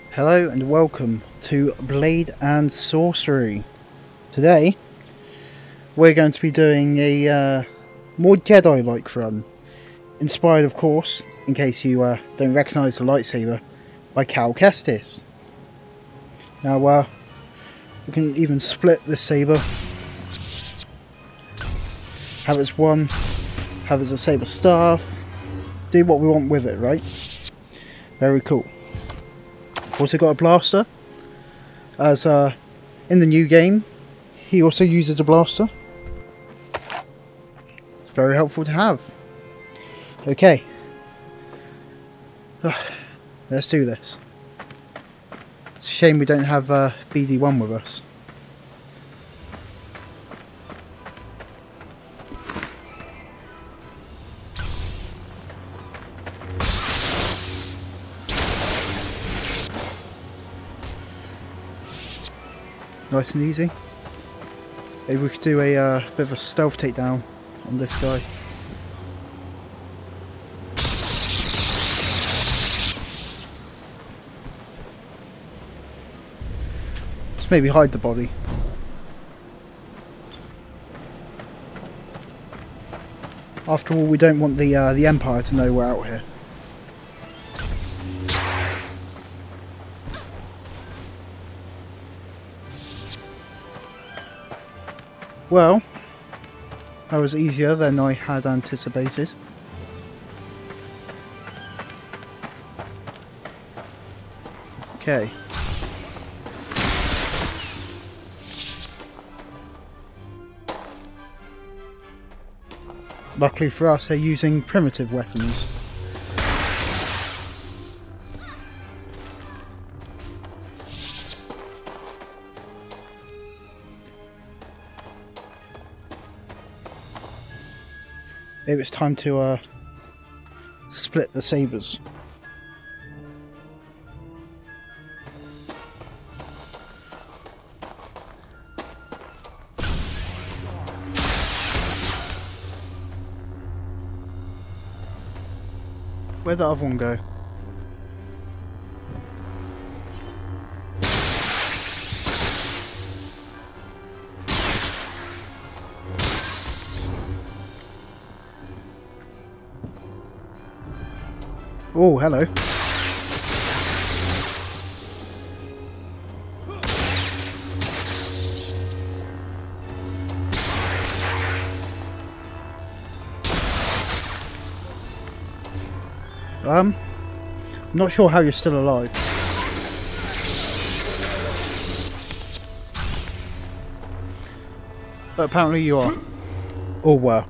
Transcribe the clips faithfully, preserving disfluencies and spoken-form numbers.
Hello and welcome to Blade and Sorcery. Today we're going to be doing a uh, more Jedi-like run, inspired of course, in case you uh, don't recognise the lightsaber, by Cal Kestis. Now uh, we can even split this saber, have it as one, have it as a saber staff, do what we want with it, right? Very cool. Also got a blaster, as uh, in the new game he also uses a blaster. It's very helpful to have. Okay, uh, let's do this. It's a shame we don't have uh, B D one with us. Nice and easy. Maybe we could do a uh, bit of a stealth takedown on this guy. Let's maybe hide the body. After all, we don't want the uh, the Empire to know we're out here. Well, that was easier than I had anticipated. Okay. Luckily for us, they're using primitive weapons. Maybe it's time to uh, split the sabers. Where'd the other one go? Oh, hello. Um, I'm not sure how you're still alive. But apparently you are. Oh, wow.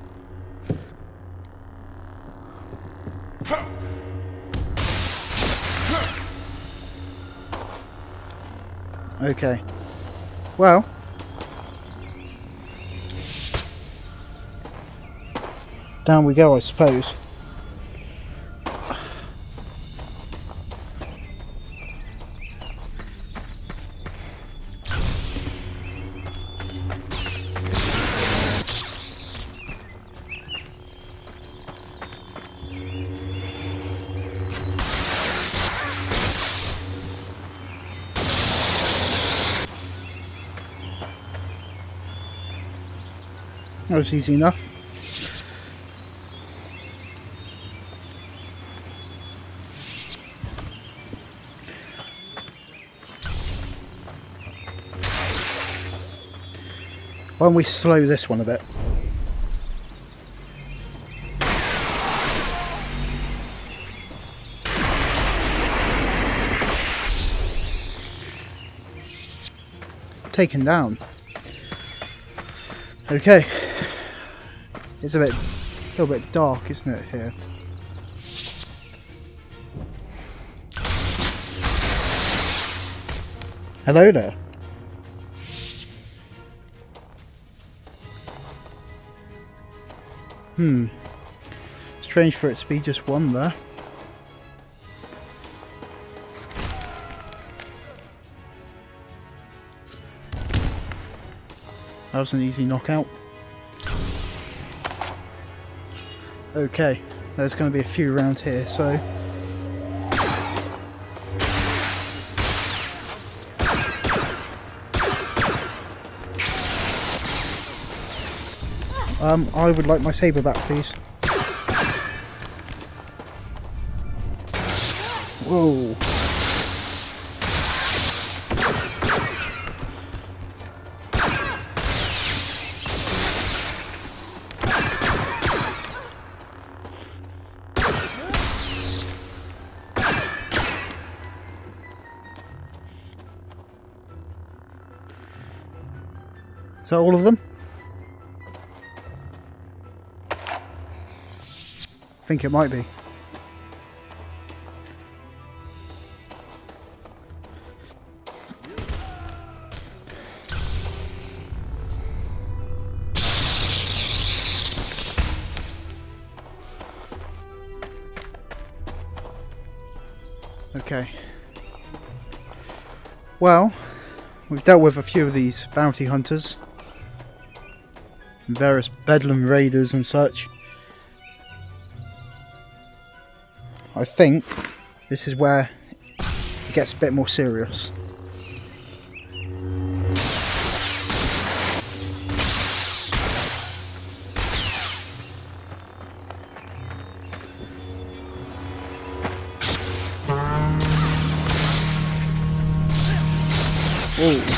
Okay. Well. Down we go, I suppose. That was easy enough. Why don't we slow this one a bit? Taken down. Okay. It's a bit, a little bit dark, isn't it, here? Hello there. Hmm. Strange for it to be just one there. That was an easy knockout. Okay, there's going to be a few around here, so Um, I would like my saber back, please. Whoa. Is that all of them? I think it might be. Okay. Well, we've dealt with a few of these bounty hunters. Various bedlam raiders and such. I think this is where it gets a bit more serious. Oh.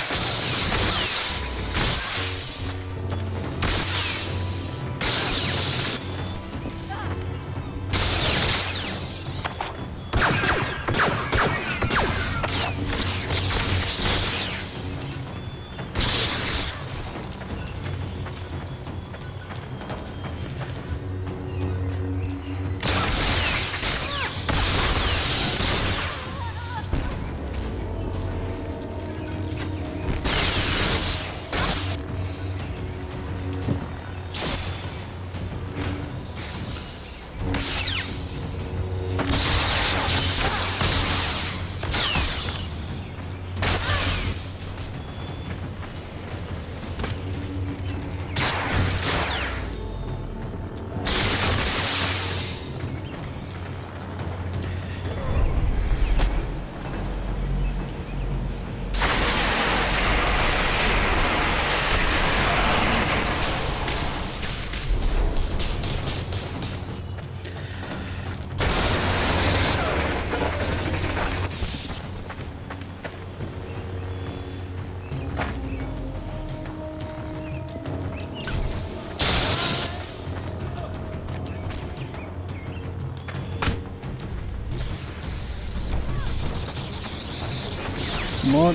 Come on.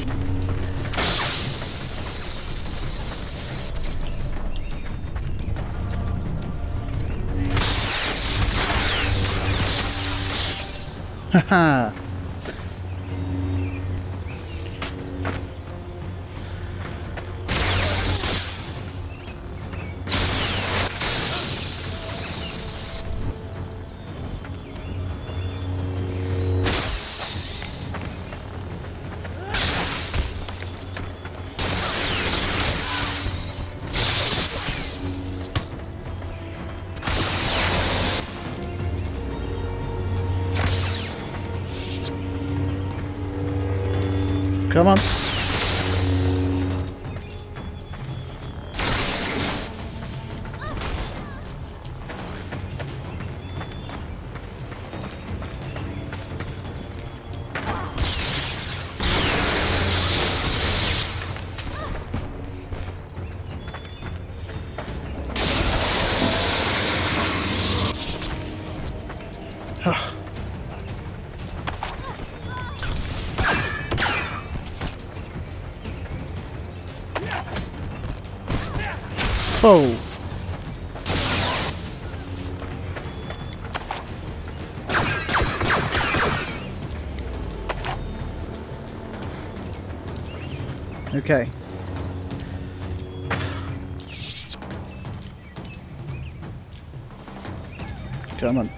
Haha. Come on. Oh. Okay. Come on.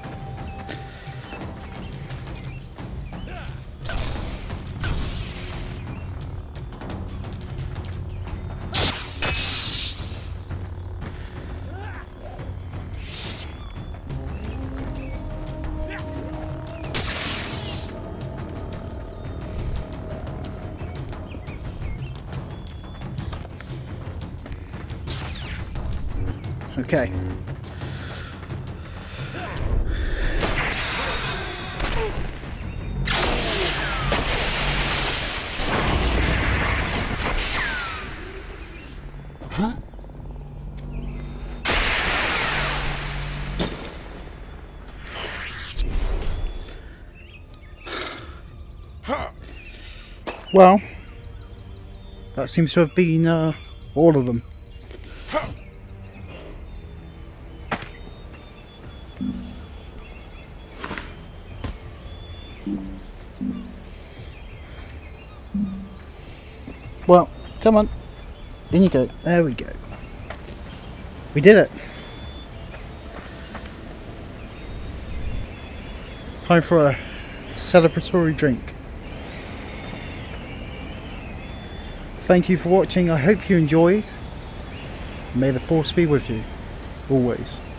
Okay. Well, that seems to have been uh, all of them. Well, come on. In you go. There we go. We did it. Time for a celebratory drink. Thank you for watching. I hope you enjoyed. May the force be with you, always.